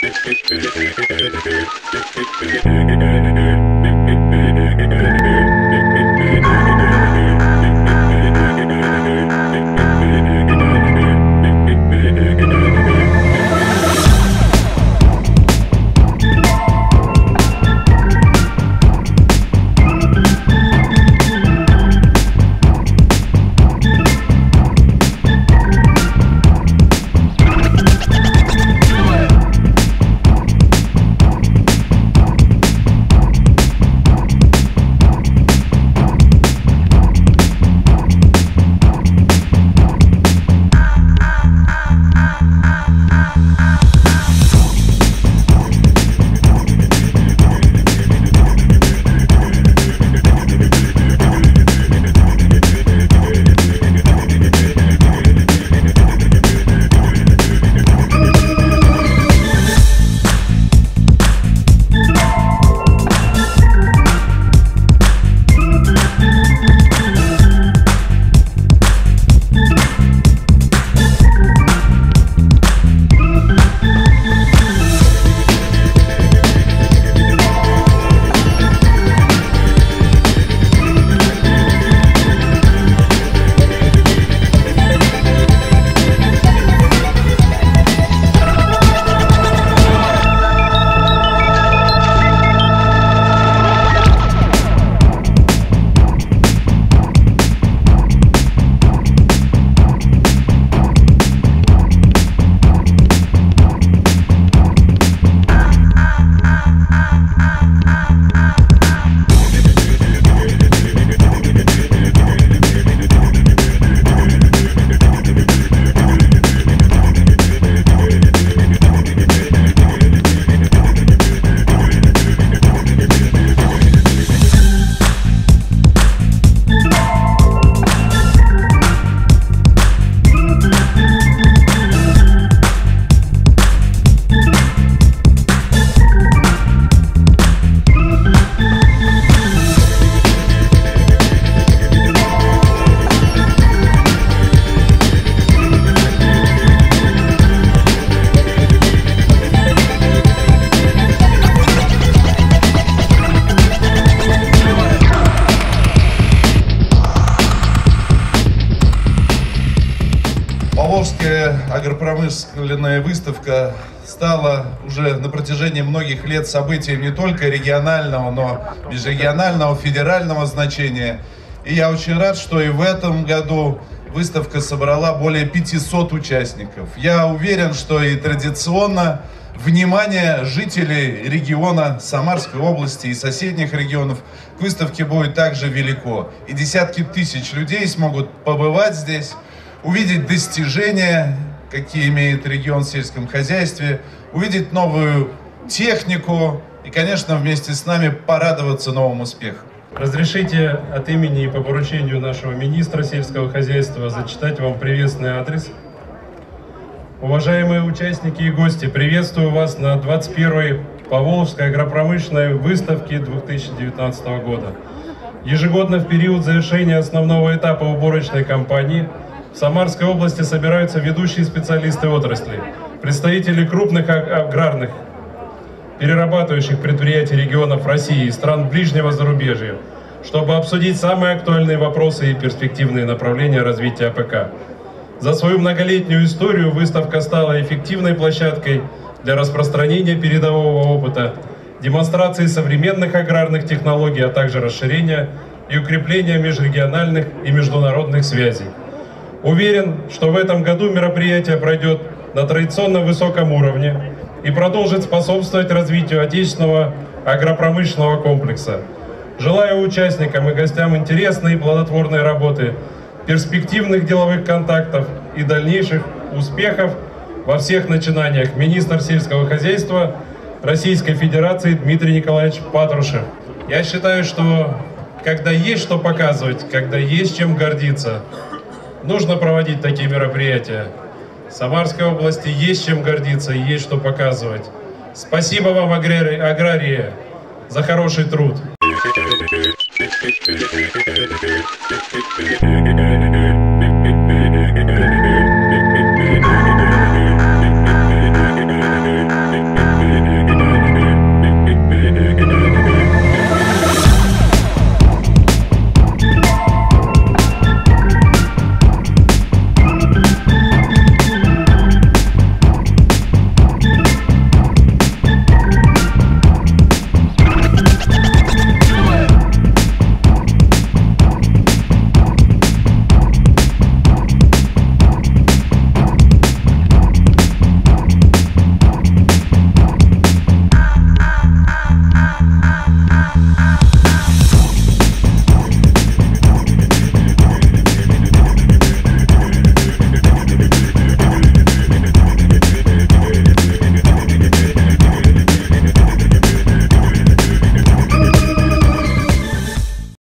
Поволжская агропромышленная выставка стала уже на протяжении многих лет событием не только регионального, но межрегионального, федерального значения. И я очень рад, что и в этом году выставка собрала более 500 участников. Я уверен, что и традиционно внимание жителей региона Самарской области и соседних регионов к выставке будет также велико. И десятки тысяч людей смогут побывать здесь, увидеть достижения, какие имеет регион в сельском хозяйстве, увидеть новую технику и, конечно, вместе с нами порадоваться новым успехам. Разрешите от имени и по поручению нашего министра сельского хозяйства зачитать вам приветственный адрес. Уважаемые участники и гости, приветствую вас на 21-й Поволжской агропромышленной выставке 2019 года. Ежегодно в период завершения основного этапа уборочной кампании в Самарской области собираются ведущие специалисты отрасли, представители крупных аграрных, перерабатывающих предприятий регионов России и стран ближнего зарубежья, чтобы обсудить самые актуальные вопросы и перспективные направления развития АПК. За свою многолетнюю историю выставка стала эффективной площадкой для распространения передового опыта, демонстрации современных аграрных технологий, а также расширения и укрепления межрегиональных и международных связей. Уверен, что в этом году мероприятие пройдет на традиционно высоком уровне и продолжит способствовать развитию отечественного агропромышленного комплекса. Желаю участникам и гостям интересной и плодотворной работы, перспективных деловых контактов и дальнейших успехов во всех начинаниях. Министр сельского хозяйства Российской Федерации Дмитрий Николаевич Патрушев. Я считаю, что когда есть что показывать, когда есть чем гордиться, нужно проводить такие мероприятия. В Самарской области есть чем гордиться и есть что показывать. Спасибо вам, аграрии, за хороший труд. Thank you.